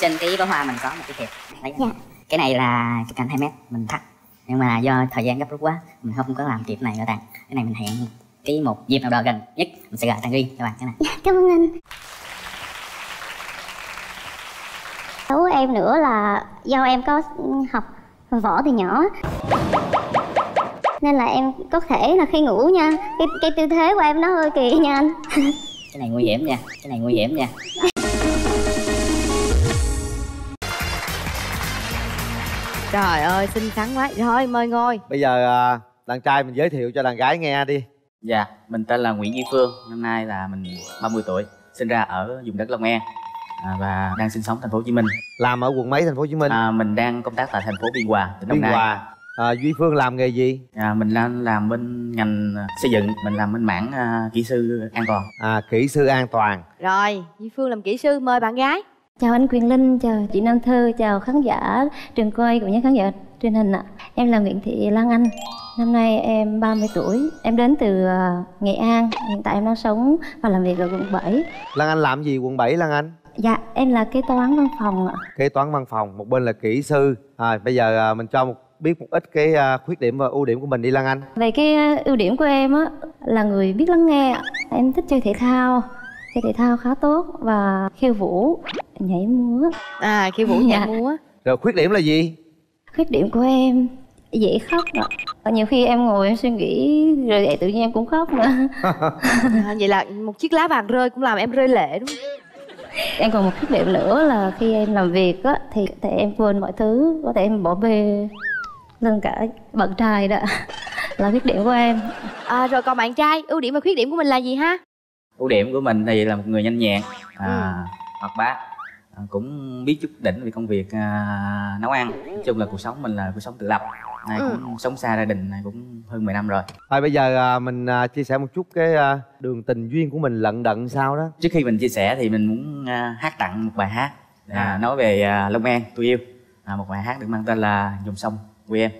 Trên cái bó hoa mình có một cái thiệp đấy. Dạ. Cái này là cái cành 2 mét mình thắt, nhưng mà do thời gian gấp rút quá mình không có làm kịp này nữa Tàn. Cái này mình hẹn một dịp nào đó gần nhất mình sẽ gọi Tàn riêng cho bạn cái này. Dạ, cảm ơn anh. Xấu của em nữa là do em có học võ từ nhỏ, nên là em có thể là khi ngủ nha, cái tư thế của em nó hơi kỳ nha anh. Cái này nguy hiểm nha, cái này nguy hiểm nha. Trời ơi, xinh xắn quá. Rồi, mời ngồi. Bây giờ đàn trai mình giới thiệu cho đàn gái nghe đi. Dạ, mình tên là Nguyễn Duy Phương. Năm nay là mình 30 tuổi. Sinh ra ở vùng đất Long An và đang sinh sống thành phố Hồ Chí Minh. Làm ở quận mấy thành phố Hồ Chí Minh? Mình đang công tác tại thành phố Biên Hòa, tỉnh Đồng Biên Nai. Hòa. Duy Phương làm nghề gì? Mình đang làm bên ngành xây dựng. Mình làm bên mảng kỹ sư an toàn. Kỹ sư an toàn. Rồi, Duy Phương làm kỹ sư, mời bạn gái. Chào anh Quyền Linh, chào chị Nam Thư, chào khán giả trường quay cũng như khán giả truyền hình ạ. Em là Nguyễn Thị Lan Anh. Năm nay em 30 tuổi. Em đến từ Nghệ An. Hiện tại em đang sống và làm việc ở quận 7. Lan Anh làm gì quận 7 Lan Anh? Dạ, em là kế toán văn phòng ạ. Kế toán văn phòng, một bên là kỹ sư. Bây giờ mình cho biết một ít cái khuyết điểm và ưu điểm của mình đi Lan Anh. Về cái ưu điểm của em á là người biết lắng nghe. Em thích chơi thể thao. Chơi thể thao khá tốt và khiêu vũ, nhảy múa. Khiêu vũ nhảy múa. Rồi khuyết điểm là gì? Khuyết điểm của em dễ khóc ạ. Nhiều khi em ngồi em suy nghĩ rồi vậy tự nhiên em cũng khóc nữa. Vậy là một chiếc lá vàng rơi cũng làm em rơi lệ đúng không? Em còn một khuyết điểm nữa là khi em làm việc á thì em quên mọi thứ, có thể em bỏ bê luôn cả bạn trai đó. Là khuyết điểm của em. Rồi còn bạn trai, ưu điểm và khuyết điểm của mình là gì ha? Ưu điểm của mình thì là một người nhanh nhẹn, hoạt bát, cũng biết chút đỉnh về công việc nấu ăn. Nói chung là cuộc sống mình là cuộc sống tự lập. Này cũng sống xa gia đình này cũng hơn 10 năm rồi. Bây giờ mình chia sẻ một chút cái đường tình duyên của mình lận đận sao đó. Trước khi mình chia sẻ thì mình muốn hát tặng một bài hát nói về Long An tôi yêu. Một bài hát được mang tên là Dòng Sông Quê Em.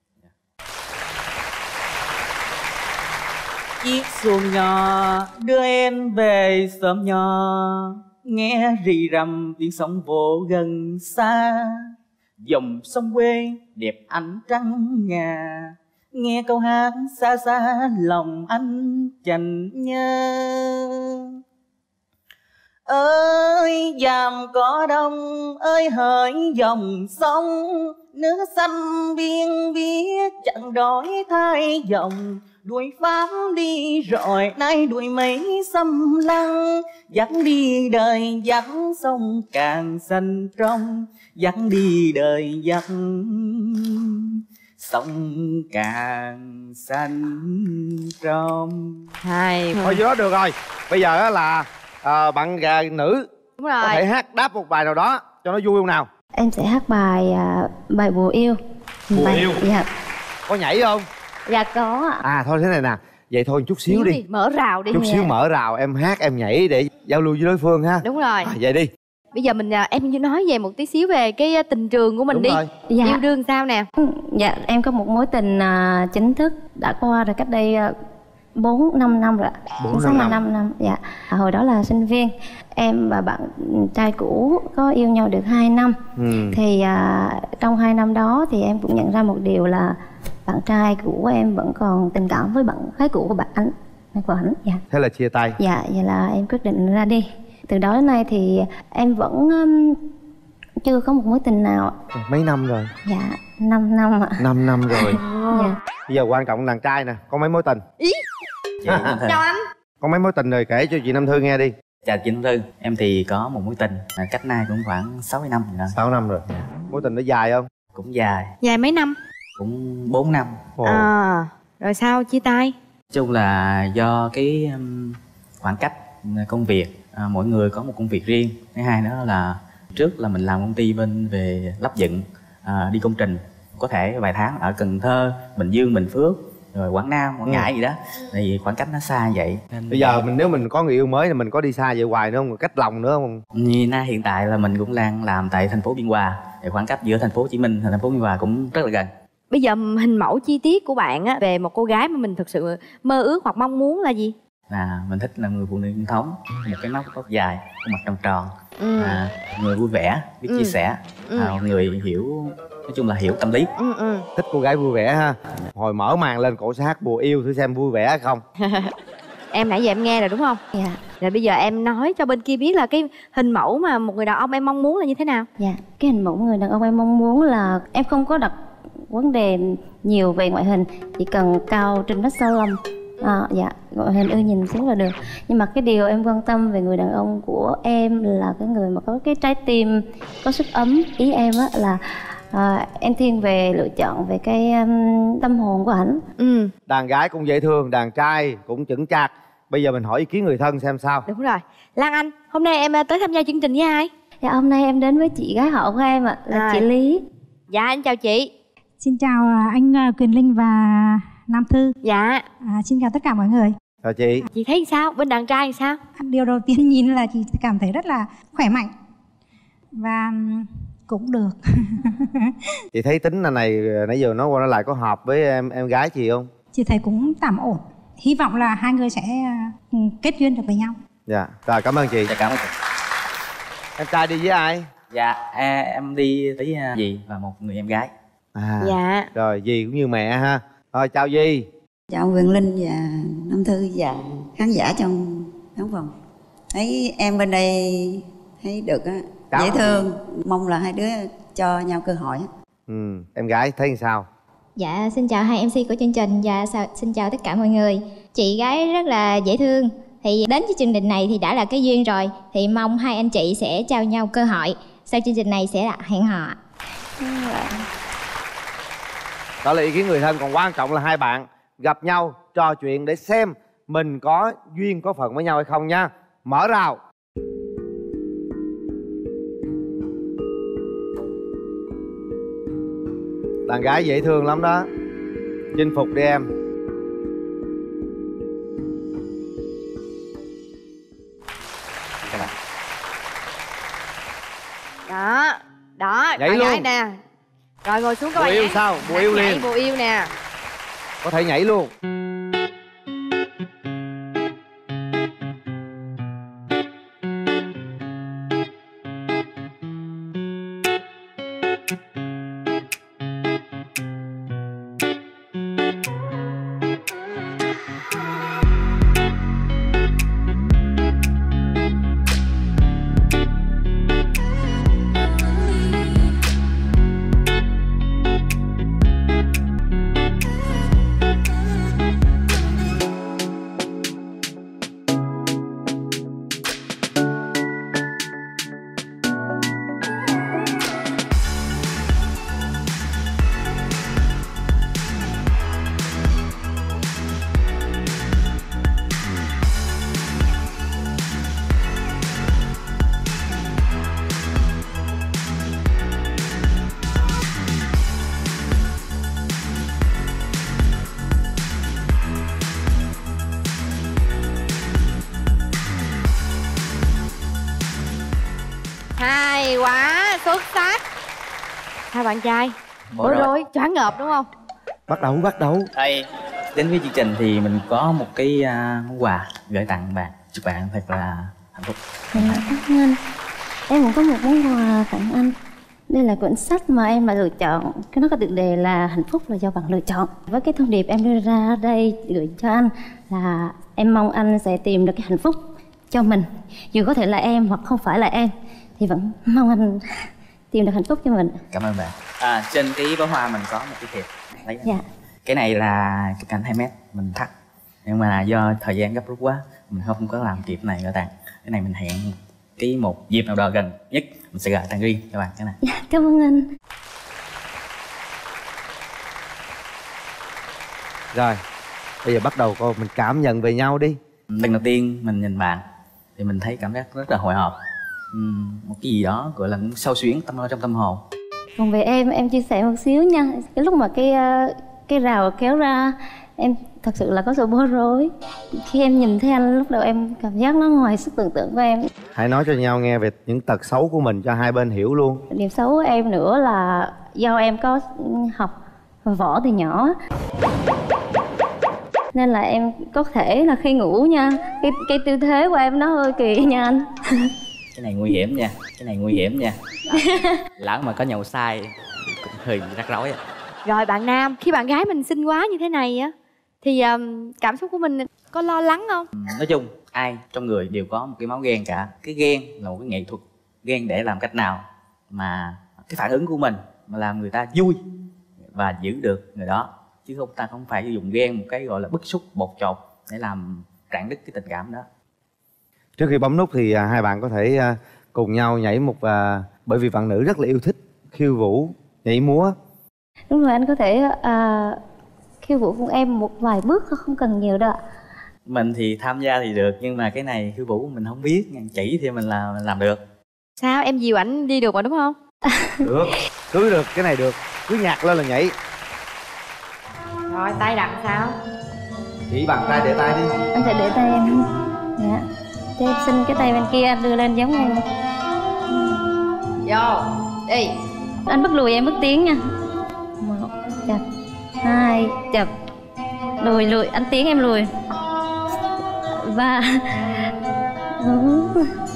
Chiếc xuồng nhỏ đưa em về xóm nhỏ, nghe rì rầm tiếng sóng vỗ gần xa. Dòng sông quê đẹp ánh trắng ngà, nghe câu hát xa xa lòng anh chạnh nhớ. Ơi dàm cỏ đông, ơi hỡi dòng sông, nước xanh biên biết chẳng đổi thay dòng. Đuổi pháp đi rồi nay đuổi mấy xâm lăng, dắt đi đời dắt sông càng xanh trong, dắt đi đời dắt sông càng xanh trong. Thôi vô đó được rồi. Bây giờ là bạn gái nữ Đúng rồi. có thể hát đáp một bài nào đó cho nó vui không nào? Em sẽ hát bài Bùa Yêu. Bùa Yêu? Dạ. Có nhảy không? Dạ có ạ. Thôi thế này nè, vậy thôi chút xíu đi. Mở rào đi. Chút xíu mở rào, em hát em nhảy để giao lưu với đối phương ha. Đúng rồi. Vậy đi. Bây giờ em nói về một tí xíu về cái tình trường của mình. Đúng đi rồi. Dạ. Yêu đương sao nè? Dạ em có một mối tình chính thức đã qua rồi cách đây 4-5 năm rồi. 4-5 năm. Dạ. Hồi đó là sinh viên. Em và bạn trai cũ có yêu nhau được 2 năm. Thì trong 2 năm đó thì em cũng nhận ra một điều là bạn trai cũ của em vẫn còn tình cảm với bạn gái cũ của bạn của ảnh. Dạ. Thế là chia tay. Dạ, vậy là em quyết định ra đi. Từ đó đến nay thì em vẫn chưa có một mối tình nào. Mấy năm rồi? Dạ, 5 năm ạ. 5 năm rồi. Dạ. Bây giờ quan trọng đàn trai nè, có mấy mối tình? Chào anh. Có mấy mối tình rồi kể cho chị Nam Thư nghe đi. Chào chị Nam Thư, em thì có một mối tình cách nay cũng khoảng 60 năm rồi. 6 năm rồi. Mối tình nó dài không? Cũng dài. Dài mấy năm? Cũng 4 năm. Rồi sao chia tay? Nói chung là do cái khoảng cách công việc, mỗi người có một công việc riêng. Thứ hai nữa là trước là mình làm công ty bên về lắp dựng, đi công trình, có thể vài tháng ở Cần Thơ, Bình Dương, Bình Phước, rồi Quảng Nam, Quảng Ngãi gì đó. Thì khoảng cách nó xa vậy nên bây giờ nếu mình có người yêu mới thì mình có đi xa vậy hoài nữa không, cách lòng nữa không? Như nay hiện tại là mình cũng đang làm tại thành phố Biên Hòa, thì khoảng cách giữa thành phố Hồ Chí Minh và thành phố Biên Hòa cũng rất là gần. Bây giờ hình mẫu chi tiết của bạn á về một cô gái mà mình thực sự mơ ước hoặc mong muốn là gì? là mình thích là người phụ nữ truyền thống, một cái nóc tóc dài, khuôn mặt tròn tròn, người vui vẻ, biết chia sẻ, người hiểu, nói chung là hiểu tâm lý. Thích cô gái vui vẻ ha. Hồi mở màn lên cổ sẽ hát Bùa Yêu thử xem vui vẻ hay không. Em nãy giờ em nghe rồi đúng không? Dạ. Rồi bây giờ em nói cho bên kia biết là cái hình mẫu mà một người đàn ông em mong muốn là như thế nào? Dạ, cái hình mẫu người đàn ông em mong muốn là em không có đặt vấn đề nhiều về ngoại hình, chỉ cần cao trên mét 65. Dạ, ngoại hình ưa nhìn xuống là được. Nhưng mà cái điều em quan tâm về người đàn ông của em là cái người mà có cái trái tim có sức ấm. Ý em á là em thiên về lựa chọn về cái tâm hồn của ảnh. Đàn gái cũng dễ thương, đàn trai cũng chững chạc. Bây giờ mình hỏi ý kiến người thân xem sao. Đúng rồi. Lan Anh, hôm nay em tới tham gia chương trình với ai? Dạ, hôm nay em đến với chị gái họ của em ạ, là chị Lý. Dạ, em chào chị. Xin chào anh Quyền Linh và Nam Thư. Dạ. Xin chào tất cả mọi người. Chào chị. Chị thấy sao? Bên đàn trai thì sao? Điều đầu tiên nhìn là chị cảm thấy rất là khỏe mạnh và cũng được. Chị thấy tính này nãy giờ nói qua nói lại có hợp với em gái chị không? Chị thấy cũng tạm ổn. Hy vọng là hai người sẽ kết duyên được với nhau. Dạ, rồi cảm ơn chị. Dạ, cảm ơn chị. Em trai đi với ai? Dạ, em đi với dì và một người em gái. Dạ. Rồi, dì cũng như mẹ ha. Rồi, chào dì. Chào Quyền Linh và Nam Thư và khán giả trong khán phòng. Thấy em bên đây thấy được á, dễ thương. Mong là hai đứa cho nhau cơ hội. Em gái thấy sao? Dạ, xin chào hai MC của chương trình và xin chào tất cả mọi người. Chị gái rất là dễ thương. Thì đến với chương trình này thì đã là cái duyên rồi. Thì mong hai anh chị sẽ trao nhau cơ hội. Sau chương trình này sẽ là hẹn hò. Đó là ý kiến người thân, còn quan trọng là hai bạn gặp nhau, trò chuyện để xem mình có duyên có phận với nhau hay không nha. Mở rào. Đàn gái dễ thương lắm đó. Chinh phục đi em. Đó. Đó, nhảy đàn luôn gái nè. Rồi ngồi xuống các Bùa bạn yêu nhé. sao? Bùa yêu liền. Bùa yêu nè. Có thể nhảy luôn. Hay quá, xuất sắc. Hai bạn trai bối rối, choáng ngợp đúng không? Bắt đầu. Đây, đến với chương trình thì mình có một cái món quà gửi tặng bạn. Chúc bạn thật là hạnh phúc. Cảm ơn anh. Em cũng có một món quà tặng anh. Đây là quyển sách mà em đã lựa chọn. Nó có tựa đề là hạnh phúc là do bạn lựa chọn. Với cái thông điệp em đưa ra đây gửi cho anh là em mong anh sẽ tìm được cái hạnh phúc cho mình. Dù có thể là em hoặc không phải là em thì vẫn mong anh tìm được hạnh phúc cho mình. Cảm ơn bạn. Trên cái bó hoa mình có một cái thiệp. Đấy. Dạ. Cái này là chụp cảnh 2 mét mình thắt. Nhưng mà do thời gian gấp rút quá mình không có làm kịp này gửi tặng. Cái này mình hẹn một dịp nào đó gần nhất mình sẽ gửi tặng riêng cho bạn cái này. Dạ, cảm ơn anh. Rồi, bây giờ bắt đầu coi mình cảm nhận về nhau đi. Lần đầu tiên mình nhìn bạn thì mình thấy cảm giác rất là hồi hộp. Một cái gì đó gọi là xao xuyến trong tâm hồn. Còn về em chia sẻ một xíu nha. Cái lúc mà cái rào kéo ra, em thật sự là có sự bối rối. Khi em nhìn thấy anh, lúc đầu em cảm giác nó ngoài sức tưởng tượng của em. Hãy nói cho nhau nghe về những tật xấu của mình cho hai bên hiểu luôn. Điểm xấu của em nữa là do em có học võ từ nhỏ. nên là em có thể là khi ngủ nha, cái tư thế của em nó hơi kỳ nha anh. Cái này nguy hiểm nha, cái này nguy hiểm nha. Lỡ mà có nhậu sai cũng hơi rắc rối á. Rồi bạn nam, khi bạn gái mình xinh quá như thế này á thì cảm xúc của mình có lo lắng không? Nói chung ai trong người đều có một cái máu ghen cả. Cái ghen là một cái nghệ thuật. Ghen để làm cách nào mà cái phản ứng của mình mà làm người ta vui và giữ được người đó, chứ ta không phải dùng ghen một cái gọi là bức xúc bột chột để làm rạn nứt cái tình cảm đó. Trước khi bấm nút thì hai bạn có thể cùng nhau nhảy một bởi vì bạn nữ rất là yêu thích khiêu vũ, nhảy múa. Đúng rồi, anh có thể khiêu vũ cùng em một vài bước, không cần nhiều đâu ạ. Mình thì tham gia thì được, nhưng mà cái này khiêu vũ mình không biết, chỉ thì mình làm được. Sao em dìu ảnh đi được mà đúng không? Được, cứ được, cái này được, cứ nhạc lên là nhảy. Rồi tay đặt sao? Chỉ bàn tay để tay đi. Anh sẽ để tay em. Dạ. Cho em xin cái tay bên kia đưa lên giống em. Vô, đi. Anh bước lùi em bước tiến nha. 1 chập, 2 chập, lùi, anh tiến em lùi. 3 4.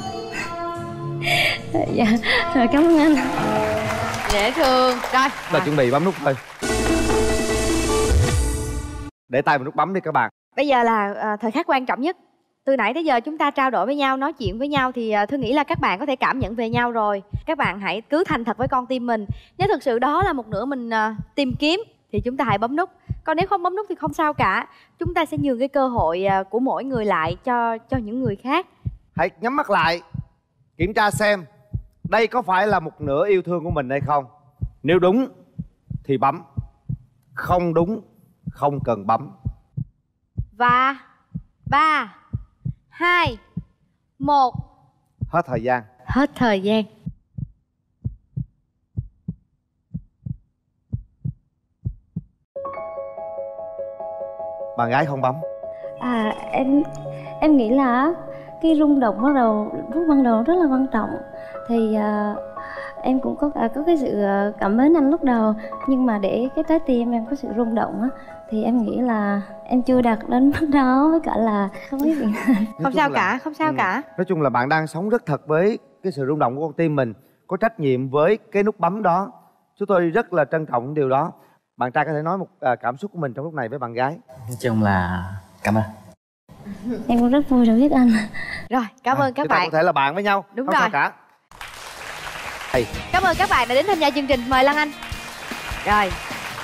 Dạ, rồi cảm ơn anh. Dễ thương. Rồi, Là chuẩn bị bấm nút thôi. Để tay vào nút bấm đi các bạn. bây giờ là thời khắc quan trọng nhất. Từ nãy tới giờ chúng ta trao đổi với nhau, nói chuyện với nhau thì Thư nghĩ là các bạn có thể cảm nhận về nhau rồi. Các bạn hãy cứ thành thật với con tim mình. Nếu thực sự đó là một nửa mình tìm kiếm thì chúng ta hãy bấm nút. Còn nếu không bấm nút thì không sao cả. Chúng ta sẽ nhường cái cơ hội của mỗi người lại cho những người khác. Hãy nhắm mắt lại, kiểm tra xem đây có phải là một nửa yêu thương của mình hay không. Nếu đúng thì bấm, không đúng không cần bấm. Và 3 2 1. Hết thời gian. Hết thời gian. Bạn gái không bấm. Em nghĩ là cái rung động lúc ban đầu rất là quan trọng. Thì em cũng có cái sự cảm mến anh lúc đầu, nhưng mà để cái trái tim em có sự rung động á thì em nghĩ là em chưa đạt đến mức đó, với cả là không biết gì. Không sao cả, không sao cả. Nói chung là bạn đang sống rất thật với cái sự rung động của con tim mình, có trách nhiệm với cái nút bấm đó. Chúng tôi rất là trân trọng điều đó. Bạn trai có thể nói một cảm xúc của mình trong lúc này với bạn gái. Nói chung là cảm ơn. Em cũng rất vui được biết anh. Rồi, cảm ơn các bạn. Chúng ta có thể là bạn với nhau. Đúng không rồi. sao cả. Cảm ơn các bạn đã đến tham gia chương trình. Mời Lan Anh. Rồi,